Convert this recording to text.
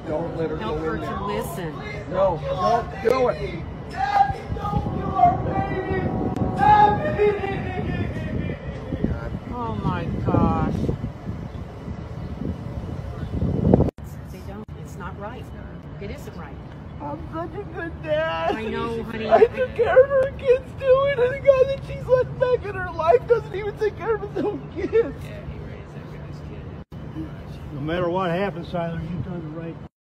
Don't let her Help go her in there. to listen. No, don't do it. Oh my gosh. They don't. It's not right. It isn't right. I'm such a good dad. I know, honey. I took care of her kids too, and the guy that she's letting back in her life doesn't even take care of his own kids. No matter what happens, Tyler, you've done the right